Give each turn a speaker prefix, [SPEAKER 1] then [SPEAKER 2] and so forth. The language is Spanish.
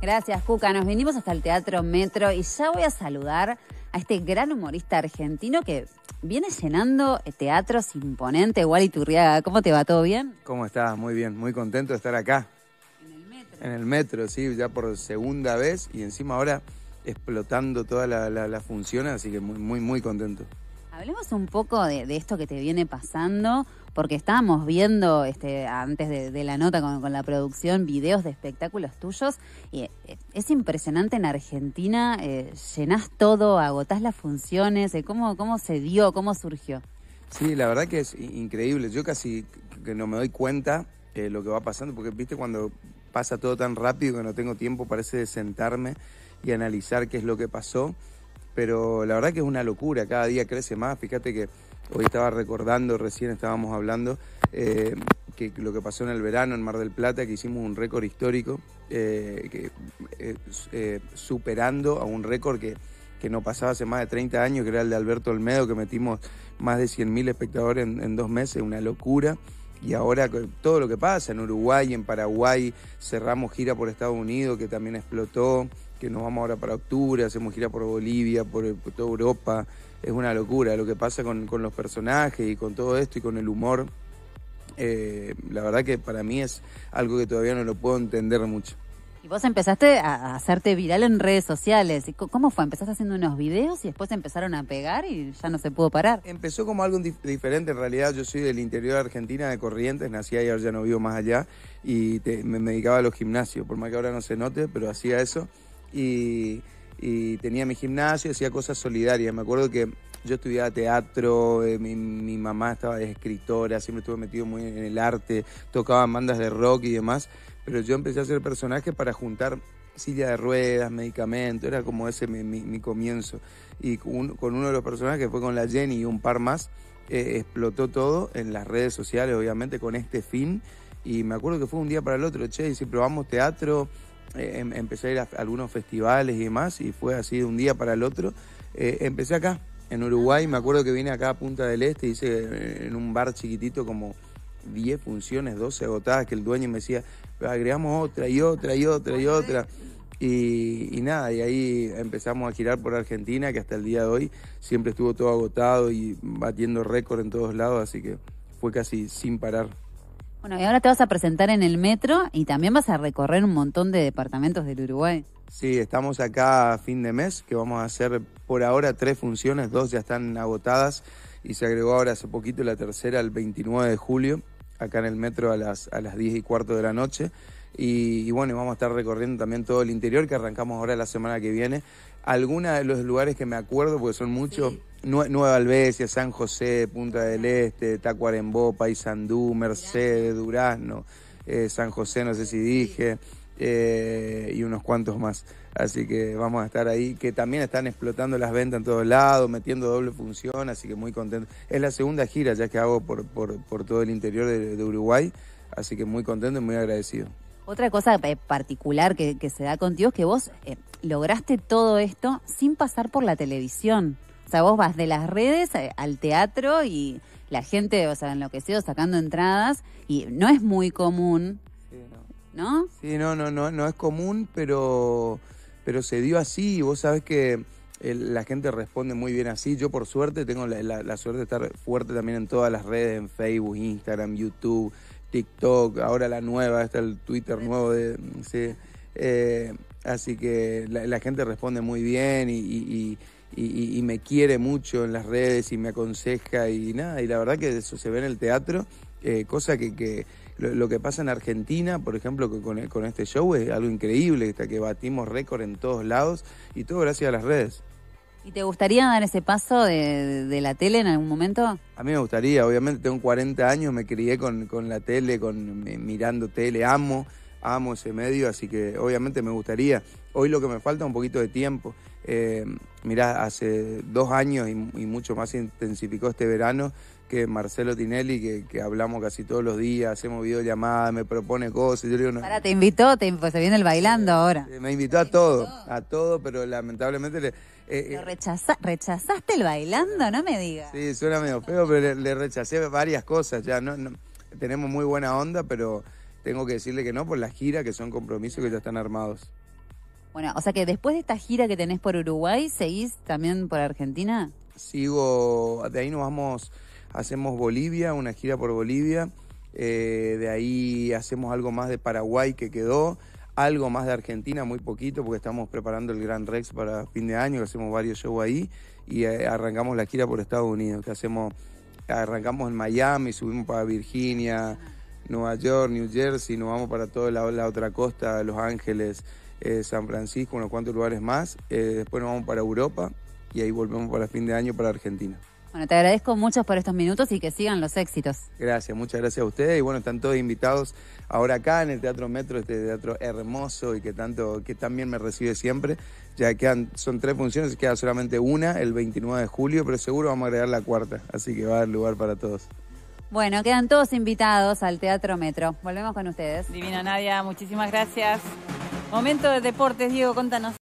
[SPEAKER 1] Gracias, Cuca. Nos vinimos hasta el Teatro Metro y ya voy a saludar a este gran humorista argentino que viene llenando teatros imponentes. Wally Turriaga, ¿cómo te va? ¿Todo bien?
[SPEAKER 2] ¿Cómo estás? Muy bien, muy contento de estar acá.
[SPEAKER 1] En el Metro.
[SPEAKER 2] En el Metro, sí, ya por segunda vez y encima ahora explotando todas las funciones, así que muy contento.
[SPEAKER 1] Hablemos un poco de esto que te viene pasando, porque estábamos viendo antes de la nota con la producción videos de espectáculos tuyos y es impresionante en Argentina, llenás todo, agotás las funciones, ¿cómo se dio, cómo surgió?
[SPEAKER 2] Sí, la verdad que es increíble, yo casi que no me doy cuenta lo que va pasando, porque viste cuando pasa todo tan rápido que no tengo tiempo, parece de sentarme y analizar qué es lo que pasó. Pero la verdad que es una locura, cada día crece más. Fíjate que hoy estaba recordando, recién estábamos hablando, que lo que pasó en el verano en Mar del Plata, que hicimos un récord histórico, superando a un récord que no pasaba hace más de 30 años, que era el de Alberto Olmedo, que metimos más de 100.000 espectadores en 2 meses, una locura. Y ahora todo lo que pasa en Uruguay, en Paraguay, cerramos gira por Estados Unidos, que también explotó, que nos vamos ahora para octubre, hacemos gira por Bolivia, por toda Europa. Es una locura lo que pasa con los personajes y con todo esto y con el humor. La verdad que para mí es algo que todavía no lo puedo entender mucho.
[SPEAKER 1] Y vos empezaste a hacerte viral en redes sociales. ¿Cómo fue? Empezaste haciendo unos videos y después empezaron a pegar y ya no se pudo parar.
[SPEAKER 2] Empezó como algo diferente. En realidad yo soy del interior de Argentina, de Corrientes, nací ahí, ahora ya no vivo más allá. Y me dedicaba a los gimnasios, por más que ahora no se note, pero hacía eso. Y tenía mi gimnasio, hacía cosas solidarias. Me acuerdo que yo estudiaba teatro, mi mamá estaba escritora, siempre estuve metido muy en el arte, tocaba en bandas de rock y demás, pero yo empecé a hacer personajes para juntar silla de ruedas, medicamentos, era como ese mi comienzo. Y con uno de los personajes, que fue con la Jenny y un par más, explotó todo en las redes sociales, obviamente, con este fin. Y me acuerdo que fue un día para el otro, y si probamos teatro, empecé a ir a algunos festivales y demás, y fue así de un día para el otro. Empecé acá, en Uruguay, me acuerdo que vine acá a Punta del Este, hice en un bar chiquitito como 10 funciones, 12 agotadas, que el dueño me decía, agregamos otra y otra y otra y otra. Y nada, y ahí empezamos a girar por Argentina, que hasta el día de hoy siempre estuvo todo agotado y batiendo récord en todos lados, así que fue casi sin parar.
[SPEAKER 1] Bueno, y ahora te vas a presentar en el Metro y también vas a recorrer un montón de departamentos del Uruguay.
[SPEAKER 2] Sí, estamos acá a fin de mes, que vamos a hacer por ahora 3 funciones, 2 ya están agotadas y se agregó ahora hace poquito la tercera el 29 de julio, acá en el Metro a las 10:15 de la noche. Y bueno, vamos a estar recorriendo también todo el interior, que arrancamos ahora la semana que viene. Algunos de los lugares que me acuerdo, porque son muchos, sí. Nueva Albesia, San José, Punta del Este, Tacuarembó, Paysandú, Mercedes, Durazno, San José, no sé si dije, y unos cuantos más. Así que vamos a estar ahí, que también están explotando las ventas en todos lados, metiendo doble función, así que muy contento. Es la segunda gira ya que hago por todo el interior de Uruguay, así que muy contento y muy agradecido.
[SPEAKER 1] Otra cosa particular que se da contigo es que vos lograste todo esto sin pasar por la televisión. O sea, vos vas de las redes al teatro y la gente, o sea, enloquecido sacando entradas y no es muy común, sí, ¿no?
[SPEAKER 2] Sí, no es común, pero se dio así y vos sabés que la gente responde muy bien así. Yo por suerte tengo la suerte de estar fuerte también en todas las redes, en Facebook, Instagram, YouTube, TikTok, ahora la nueva, está el Twitter nuevo sí. Así que la gente responde muy bien y me quiere mucho en las redes y me aconseja y nada, y la verdad que eso se ve en el teatro, cosa que lo que pasa en Argentina, por ejemplo, con este show es algo increíble, hasta que batimos récord en todos lados y todo gracias a las redes.
[SPEAKER 1] ¿Y te gustaría dar ese paso de la tele en algún momento?
[SPEAKER 2] A mí me gustaría, obviamente tengo 40 años, me crié con la tele, mirando tele, amo ese medio, así que obviamente me gustaría. Hoy lo que me falta es un poquito de tiempo. Mirá, hace 2 años y mucho más se intensificó este verano, que Marcelo Tinelli, que hablamos casi todos los días, hacemos videollamadas, me propone cosas. Yo le digo, no.
[SPEAKER 1] Ahora te invitó, pues se viene el bailando ahora.
[SPEAKER 2] Me invitó a todo, pero lamentablemente
[SPEAKER 1] ¿Rechazaste el bailando? No me digas.
[SPEAKER 2] Sí, suena medio feo, pero le rechacé varias cosas. Ya no, tenemos muy buena onda, pero tengo que decirle que no por la gira, que son compromisos que ya están armados.
[SPEAKER 1] Bueno, o sea que después de esta gira que tenés por Uruguay, ¿seguís también por Argentina?
[SPEAKER 2] Sigo, de ahí nos vamos, hacemos Bolivia, una gira por Bolivia, de ahí hacemos algo más de Paraguay que quedó, algo más de Argentina, muy poquito, porque estamos preparando el Gran Rex para fin de año, que hacemos varios shows ahí, y arrancamos la gira por Estados Unidos, que arrancamos en Miami, subimos para Virginia, Nueva York, New Jersey, nos vamos para toda la otra costa, Los Ángeles, San Francisco, unos cuantos lugares más, después nos vamos para Europa, y ahí volvemos para fin de año para Argentina.
[SPEAKER 1] Bueno, te agradezco mucho por estos minutos y que sigan los éxitos.
[SPEAKER 2] Gracias, muchas gracias a ustedes. Y bueno, están todos invitados ahora acá en el Teatro Metro, este teatro hermoso y que también me recibe siempre. Ya son 3 funciones, queda solamente una el 29 de julio, pero seguro vamos a agregar la 4ª, así que va a haber lugar para todos.
[SPEAKER 1] Bueno, quedan todos invitados al Teatro Metro. Volvemos con ustedes.
[SPEAKER 3] Divina Nadia, muchísimas gracias. Momento de deportes, Diego, contanos.